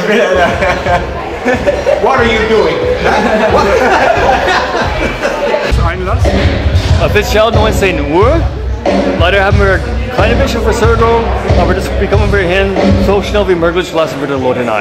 What are you doing? Einlass? Offiziell 19 Uhr. Leider haben wir keine bisschen Verzögerung, aber das bekommen wir hin. So schnell wie möglich lassen wir die Leute ein.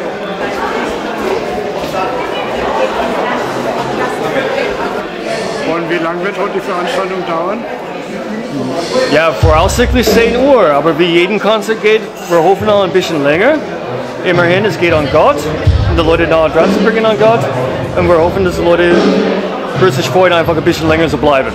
Und wie lange wird heute die Veranstaltung dauern? Ja, voraussichtlich 10 Uhr, aber wie jeden Konzert geht, wir hoffen auch ein bisschen länger. Immerhin, es geht an Gott, um die Leute nah dran zu bringen an Gott. Und wir hoffen, dass die Leute sich freuen, einfach ein bisschen länger zu bleiben.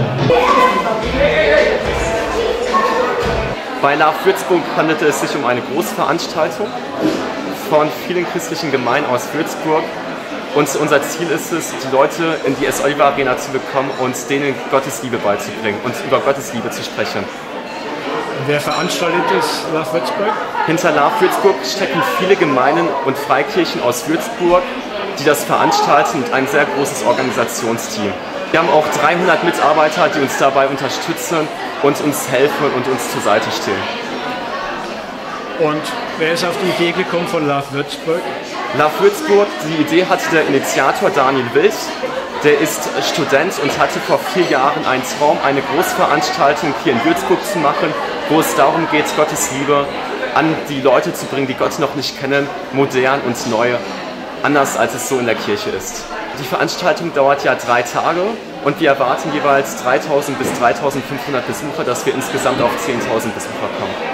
Bei Love Würzburg handelte es sich um eine Großveranstaltung von vielen christlichen Gemeinden aus Würzburg. Und unser Ziel ist es, die Leute in die S-Oliver Arena zu bekommen und denen Gottes Liebe beizubringen und über Gottes Liebe zu sprechen. Wer veranstaltet das Love Würzburg? Hinter Love Würzburg stecken viele Gemeinden und Freikirchen aus Würzburg, die das veranstalten, und ein sehr großes Organisationsteam. Wir haben auch 300 Mitarbeiter, die uns dabei unterstützen und uns helfen und uns zur Seite stehen. Und wer ist auf die Idee gekommen von Love Würzburg? Love Würzburg, die Idee hatte der Initiator Daniel Wild. Der ist Student und hatte vor 4 Jahren einen Traum, eine Großveranstaltung hier in Würzburg zu machen, wo es darum geht, Gottes Liebe an die Leute zu bringen, die Gott noch nicht kennen, modern und neu, anders als es so in der Kirche ist. Die Veranstaltung dauert ja 3 Tage und wir erwarten jeweils 3.000 bis 3.500 Besucher, dass wir insgesamt auf 10.000 Besucher kommen.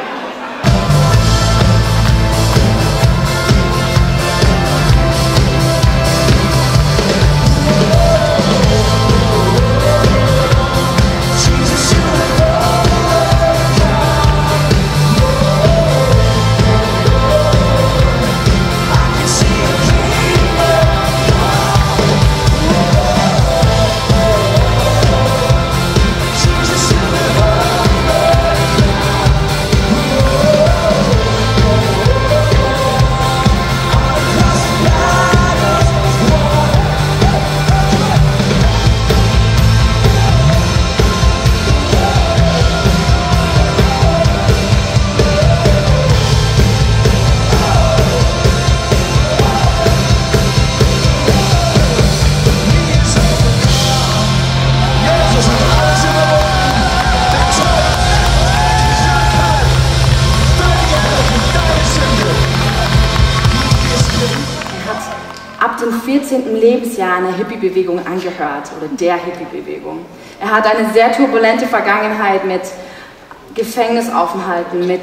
Ab dem 14. Lebensjahr einer Hippie-Bewegung angehört, oder der Hippie-Bewegung. Er hat eine sehr turbulente Vergangenheit mit Gefängnisaufenthalten, mit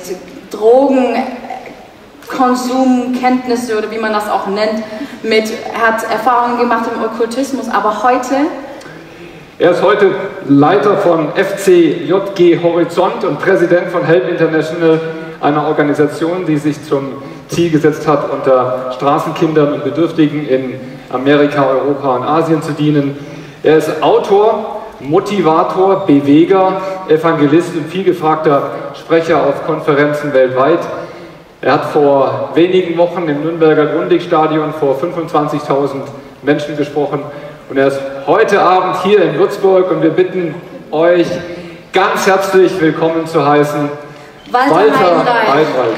Drogenkonsum, Kenntnisse oder wie man das auch nennt. Er hat Erfahrungen gemacht im Okkultismus, aber heute... Er ist heute Leiter von FCJG Horizont und Präsident von Help International, einer Organisation, die sich zum Ziel gesetzt hat, unter Straßenkindern und Bedürftigen in Amerika, Europa und Asien zu dienen. Er ist Autor, Motivator, Beweger, Evangelist und vielgefragter Sprecher auf Konferenzen weltweit. Er hat vor wenigen Wochen im Nürnberger Grundig-Stadion vor 25.000 Menschen gesprochen und er ist heute Abend hier in Würzburg und wir bitten euch ganz herzlich willkommen zu heißen, Walter Heidenreich.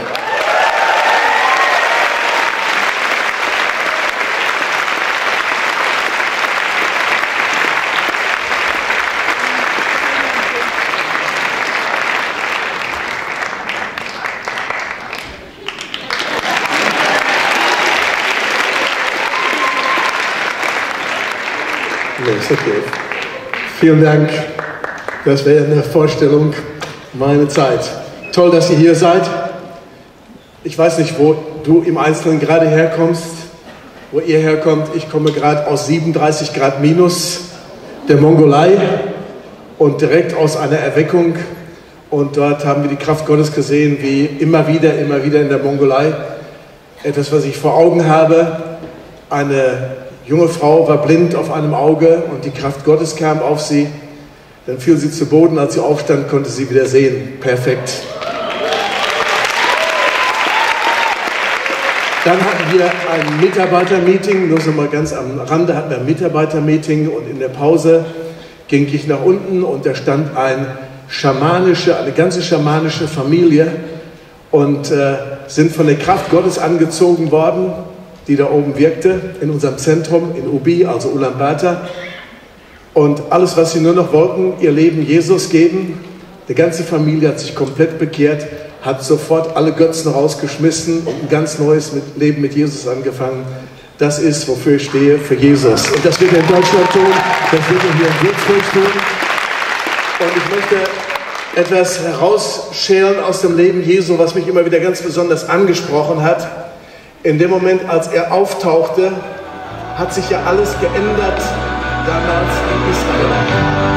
Okay. Vielen Dank. Das wäre eine Vorstellung meiner Zeit. Toll, dass ihr hier seid. Ich weiß nicht, wo du im Einzelnen gerade herkommst, wo ihr herkommt. Ich komme gerade aus 37 Grad minus der Mongolei und direkt aus einer Erweckung. Und dort haben wir die Kraft Gottes gesehen, wie immer wieder in der Mongolei. Etwas, was ich vor Augen habe, eine junge Frau war blind auf einem Auge und die Kraft Gottes kam auf sie. Dann fiel sie zu Boden, als sie aufstand, konnte sie wieder sehen. Perfekt. Dann hatten wir ein Mitarbeitermeeting, nur so mal ganz am Rande hatten wir ein Mitarbeitermeeting und in der Pause ging ich nach unten und da stand eine ganze schamanische Familie und sind von der Kraft Gottes angezogen worden, die da oben wirkte, in unserem Zentrum, in Ubi, also Ulaanbaatar. Und alles, was sie nur noch wollten, ihr Leben Jesus geben. Die ganze Familie hat sich komplett bekehrt, hat sofort alle Götzen rausgeschmissen und ein ganz neues Leben mit Jesus angefangen. Das ist, wofür ich stehe, für Jesus. Und das wird er in Deutschland tun, das wird er hier in Würzburg tun. Und ich möchte etwas herausschälen aus dem Leben Jesu, was mich immer wieder ganz besonders angesprochen hat. In dem Moment, als er auftauchte, hat sich ja alles geändert damals in Israel.